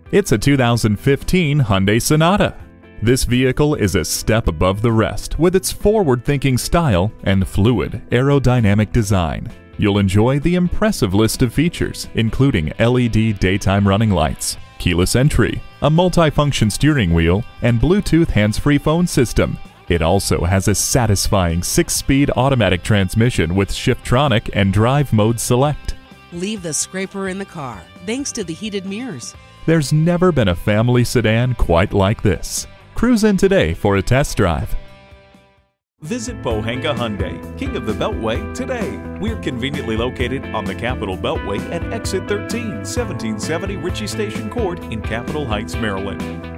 It's a 2015 Hyundai Sonata. This vehicle is a step above the rest with its forward-thinking style and fluid aerodynamic design. You'll enjoy the impressive list of features, including LED daytime running lights, keyless entry, a multi-function steering wheel, and Bluetooth hands-free phone system. It also has a satisfying 6-speed automatic transmission with Shiftronic and Drive Mode Select. Leave the scraper in the car thanks to the heated mirrors. There's never been a family sedan quite like this. Cruise in today for a test drive. Visit Pohanka Hyundai, King of the Beltway, today. We're conveniently located on the Capitol Beltway at Exit 13, 1770 Ritchie Station Court in Capitol Heights, Maryland.